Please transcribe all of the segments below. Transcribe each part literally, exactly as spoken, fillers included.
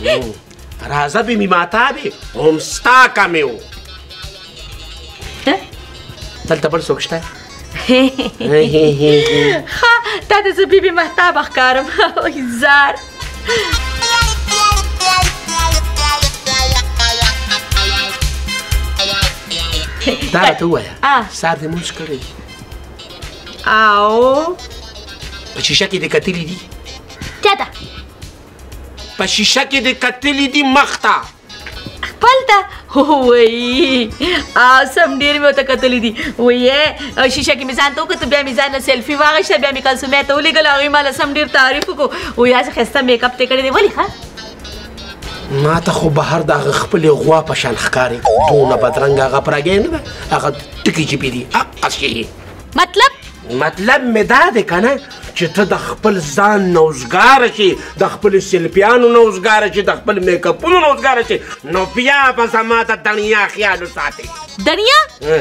راځه به مې ماتابې هم ستا کمې و دلته بل څوک شته ښه تا ته زه بیبي مهتابه ښکارم زار دا راته ووایه سهار دې مونځ کړی او په شیشه کې دې کتلي دي چاته په شیشه کې دې کتلي دي مخ ته خپل ته وایي سم ډېر مې ورته کتلي دي وایي شیشه کې مې ځان ته وکتل بیا مې ځان نه سیلفي واخیسته بیا مې کلسومۍ ته ولېږل هغوی ماله سم ډېر تعریف وکړو وایي هسې ښایسته میک اپ ته کړی دی ولې ښه ما ته خو بهر د هغه خپلې غوا په شان ښکاري دونه بدرنګه هغه پرګی نه ده هغه ټکي جیبې دي هغسې مطلب مطلب مې دا دی که نه چې ته د خپل ځان نه وزګاره شي د خپلو سیلفیانو نه وزګاره شي د خپل میک اپونو نه وزګاره شي نو بیا به زما د دنیا خیال وساتې دنیا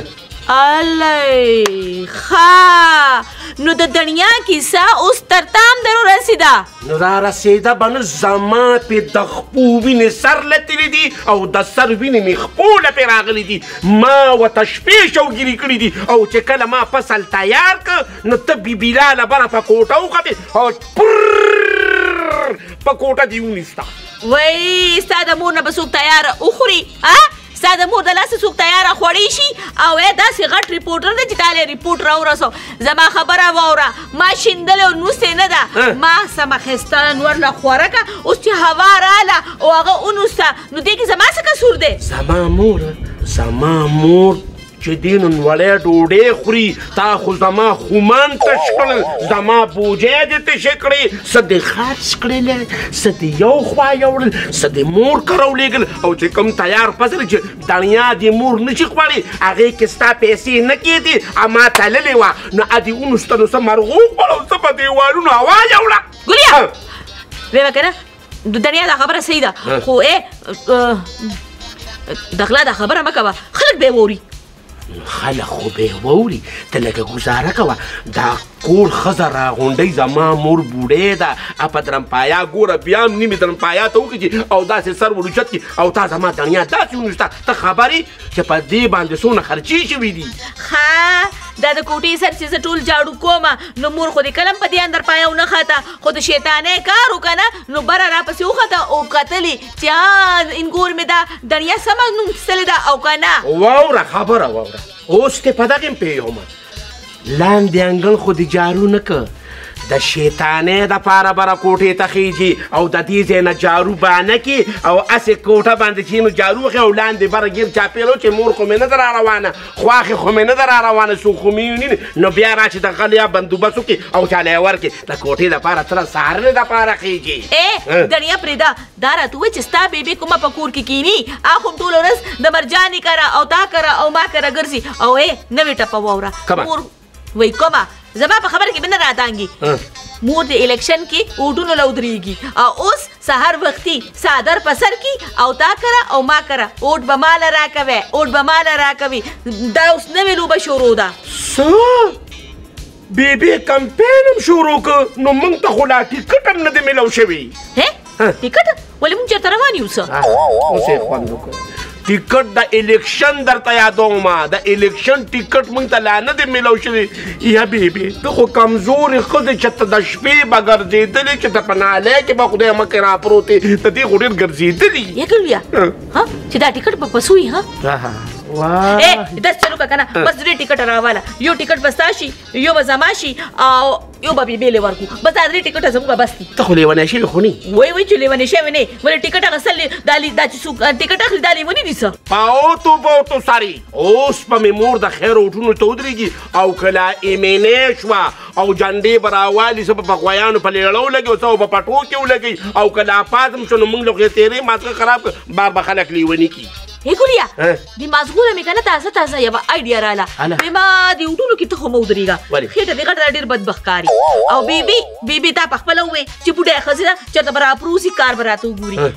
الای ښه نو د دنیا کیسه اوس تر تام درو رسېده نو را رسېده به نه زما پې د خپو وینې سر لتلي دي او د سر وینې مې خپو لپې راغلي دي ما ورته شپې شوګیرې کړي دي او چې کله ما فصل تیار کړ نو ته بیبیلاله بره په کوټه وختې او په کوټه دې ونیسته وایي ستا د مور نه به څوک تیاره وخوري ستا د مور د لاسه څوک تیاره خوړی شي او ای داسې غټ ریپورټر دی چې تا له ریپورټ راورسو زما خبره واوره ما شیندلې او نوسې نه ده ما سمه ښایسته نور له خوره کړه اوس چې هوا راله او هغه ونوسته نو دې کې زما څه قصور دی زما مور زما مور چې دې نن وړی ډوډۍ خوري تا خو زما خومان تش کړل زما بوجۍ دې تشې کړې څه دې خرڅ کړلې څه دې یو خوا یوړل څه دې مور کره ولېږل او چې کوم تیار فصل چې دنیا دې مور نشي خوړی هغې کې ستا پیسې نه کېدې اما تللې وه نو ا دې ونوسته نو څه مرغو وخوړ او څه په دیوالونو هوا یوړه ګلیا ویې که نه د دنیا دا خبره صحیح ده خو ای د غلا دا خبره مه کوه خلک به یې واوري خلک خو به یې واوري ته لږه ګزاره کوه دا کور ښځه راغونډۍ زما مور بوډۍ ده په درمپایا ګوره بیا هم نیمې درمپایا ته وکړي او داسې سر وروچت کړي او تا زما دنیا داسې ونیسته ته خبرې چې په دې باندې څونه خرچې شوي دي ښه دا د کوټې سر چې زه ټول جاړو کومه نو مور خو دې کلم په دې اندر پایا ونه خاته خو د شیطانۍ کار وکړه نه نو بره راپسې وخته او کتلې چې انګور مې دا دنیا سمه نوم څلی ده او که نه واوره خبره واوره اوس دې په دغې پوهېږم لاندې انګړ خو دې جارو نه که د شیطانۍ دپاره بره کوټې ته خیږي او د دې ځای نه جارو بانه کړي او هسې کوټه باندې چې نو جارو وخي او لاندې بره ګیر چاپېلو چې مور خو مې نه ده را روانه خواښې خو مې نه ده را روانه څوک خو مې ویني نو بیا راشي د غلیا بندوبست وکړي او چاله یې ورکړي د کوټې دپاره څه د سهارنې دپاره خیږي ای دنیا پرېږده دا راته ووایي چې ستا بیبي کومه په کور کې کیني هغه هم ټوله ورځ د مرجانې کره او تا کره او ما کره ګرځي او ای نوې ټپه واوره مور وایي کومه زما په خبره کې به نه راتانګي مور د الیکشن کې اوټونو له ودرېږي او اوس سهار وختي څادر په سر کې او تا کره او ما کره اوټ به ماله راکوې اوټ به ماله راکوي دا اوس نوې لوبه شروع ده څه بیبي کمپین هم شروع کړ نو موږ ته خو لا ټیکټ هم نه دی میلاو شوی ټیکټ ولې موږ چېرته روان یو څه اوس یې خوند وکړ ټیکټ د الیکشن درته یادوم د الیکشن ټیکټ موږ ته لا نه دی میلاو شوی یا بیبي ته خو کمزورې ښځې چې ته د شپې به ګرځېدلې چې ته په نالۍ کې به خدای مکې راپروتې د دې خو ډېر ګرځېدلي یا ګلویا چې دا ټیکټ به پس وي ها دس چلو که که نه بس درې ټیکټ راواله یو ټیکټ به ستا شي یو به زما شي او یو به بیبې له ورکو بس دا درې ټیکټه زموږ بس دي ته خو لیونی شوې خو نه وایي وایي چې لیونی شوې نه ولې ټیکټ اخیستل دا دا چې څوک ټیکټ اخلي دا لیوني دي څه پاوتو پاوتو ساري اوس به مې مور د خیر اوټونو ته ودرېږي او که لا ایمینې شوه او جنډې به راوالي څه به په غویانو په لیړه ولګي او څه به په پټو کې ولګي او که لا پاتم شو نو موږ له خو تېرې مازغه خراب کړ بار به خلک لیوني کي هی ګلیا د مازغونه مې که نه تازه تازه یوه آیډیا راله وایي ما د اوټونو کې ته خو مه ودرېږه خېټه دې غټه ډېر بدبخت ښکاري او بیبي بیبي تا په خپله ووایې چې بوډۍ ښځې ده چېرته به راپروسي کار به راته وګوري